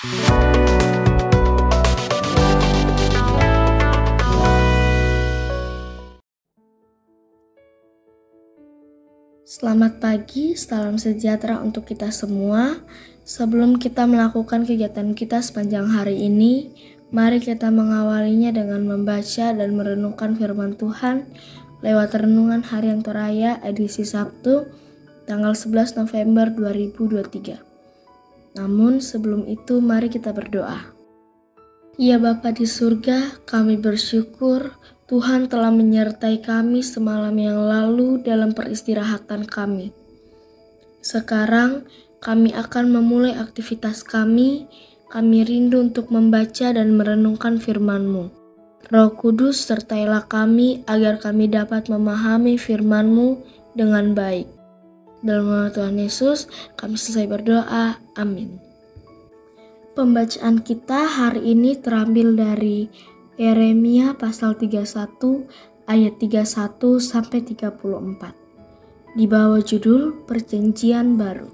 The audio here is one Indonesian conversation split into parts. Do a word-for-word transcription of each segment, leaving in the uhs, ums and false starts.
Selamat pagi, salam sejahtera untuk kita semua. Sebelum kita melakukan kegiatan kita sepanjang hari ini, mari kita mengawalinya dengan membaca dan merenungkan firman Tuhan lewat renungan harian Toraya edisi Sabtu, tanggal sebelas November dua ribu dua puluh tiga. Namun sebelum itu mari kita berdoa. Ya Bapa di surga, kami bersyukur Tuhan telah menyertai kami semalam yang lalu dalam peristirahatan kami. Sekarang kami akan memulai aktivitas kami. Kami rindu untuk membaca dan merenungkan firman-Mu. Roh Kudus sertailah kami agar kami dapat memahami firman-Mu dengan baik. Dalam nama Tuhan Yesus kami selesai berdoa. Amin. Pembacaan kita hari ini terambil dari Yeremia pasal tiga puluh satu ayat tiga puluh satu sampai tiga puluh empat. Di bawah judul Perjanjian Baru.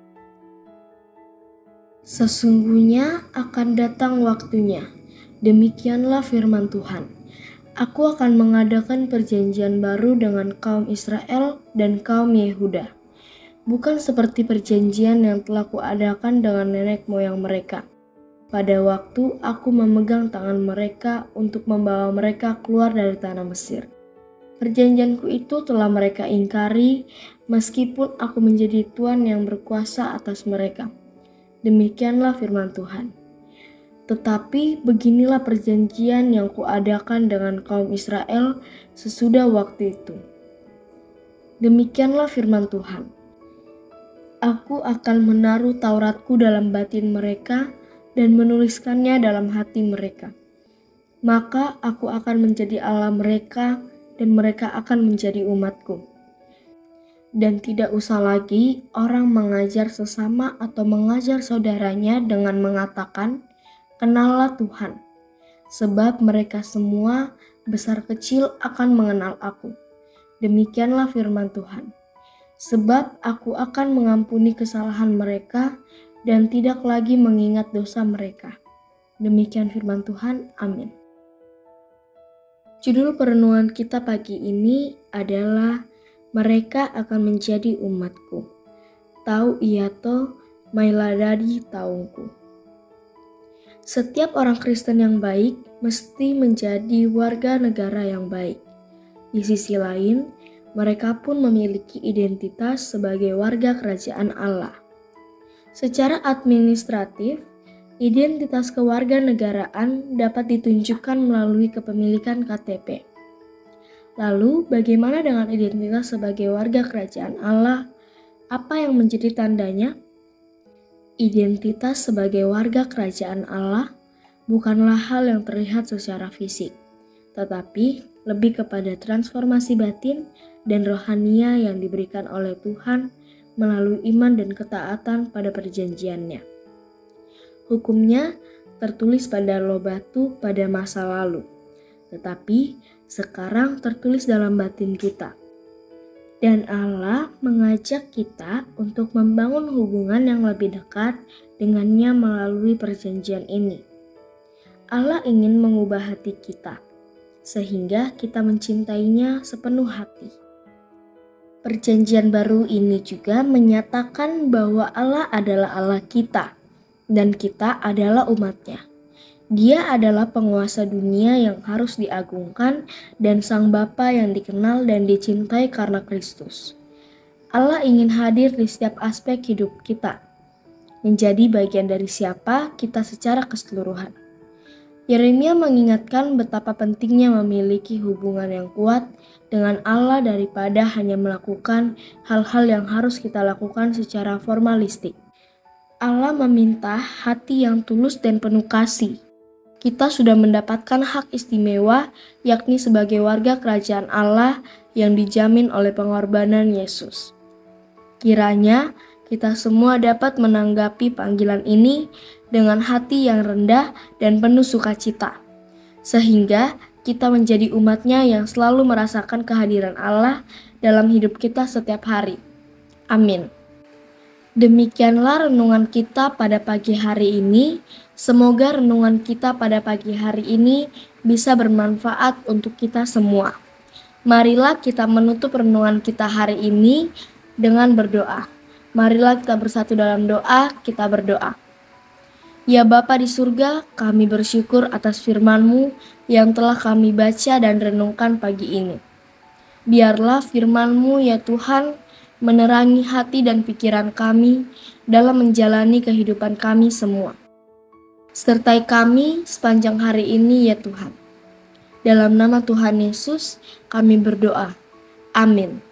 Sesungguhnya akan datang waktunya, demikianlah firman Tuhan. Aku akan mengadakan perjanjian baru dengan kaum Israel dan kaum Yehuda. Bukan seperti perjanjian yang telah kuadakan dengan nenek moyang mereka. Pada waktu aku memegang tangan mereka untuk membawa mereka keluar dari tanah Mesir. Perjanjianku itu telah mereka ingkari, meskipun aku menjadi Tuhan yang berkuasa atas mereka. Demikianlah firman Tuhan. Tetapi beginilah perjanjian yang kuadakan dengan kaum Israel sesudah waktu itu. Demikianlah firman Tuhan. Aku akan menaruh Tauratku dalam batin mereka dan menuliskannya dalam hati mereka. Maka aku akan menjadi Allah mereka dan mereka akan menjadi umatku. Dan tidak usah lagi orang mengajar sesama atau mengajar saudaranya dengan mengatakan, "Kenallah Tuhan," sebab mereka semua besar kecil akan mengenal aku. Demikianlah firman Tuhan. Sebab aku akan mengampuni kesalahan mereka dan tidak lagi mengingat dosa mereka. Demikian firman Tuhan. Amin. Judul perenungan kita pagi ini adalah Mereka akan menjadi umatku. Tau iato mailadadi taungku. Setiap orang Kristen yang baik mesti menjadi warga negara yang baik. Di sisi lain, mereka pun memiliki identitas sebagai warga kerajaan Allah. Secara administratif, identitas kewarganegaraan dapat ditunjukkan melalui kepemilikan K T P. Lalu, bagaimana dengan identitas sebagai warga kerajaan Allah? Apa yang menjadi tandanya? Identitas sebagai warga kerajaan Allah bukanlah hal yang terlihat secara fisik, tetapi lebih kepada transformasi batin dan rohania yang diberikan oleh Tuhan melalui iman dan ketaatan pada perjanjiannya. Hukumnya tertulis pada loh batu pada masa lalu, tetapi sekarang tertulis dalam batin kita. Dan Allah mengajak kita untuk membangun hubungan yang lebih dekat dengannya melalui perjanjian ini. Allah ingin mengubah hati kita, sehingga kita mencintainya sepenuh hati. Perjanjian baru ini juga menyatakan bahwa Allah adalah Allah kita, dan kita adalah umatnya. Dia adalah penguasa dunia yang harus diagungkan dan Sang Bapa yang dikenal dan dicintai karena Kristus. Allah ingin hadir di setiap aspek hidup kita, menjadi bagian dari siapa kita secara keseluruhan. Yeremia mengingatkan betapa pentingnya memiliki hubungan yang kuat dengan Allah daripada hanya melakukan hal-hal yang harus kita lakukan secara formalistik. Allah meminta hati yang tulus dan penuh kasih. Kita sudah mendapatkan hak istimewa, yakni sebagai warga kerajaan Allah yang dijamin oleh pengorbanan Yesus. Kiranya kita semua dapat menanggapi panggilan ini dengan hati yang rendah dan penuh sukacita, sehingga kita menjadi umat-Nya yang selalu merasakan kehadiran Allah dalam hidup kita setiap hari. Amin. Demikianlah renungan kita pada pagi hari ini. Semoga renungan kita pada pagi hari ini bisa bermanfaat untuk kita semua. Marilah kita menutup renungan kita hari ini dengan berdoa. Marilah kita bersatu dalam doa, kita berdoa. Ya Bapa di surga, kami bersyukur atas firman-Mu yang telah kami baca dan renungkan pagi ini. Biarlah firman-Mu ya Tuhan menerangi hati dan pikiran kami dalam menjalani kehidupan kami semua. Sertai kami sepanjang hari ini ya Tuhan. Dalam nama Tuhan Yesus kami berdoa. Amin.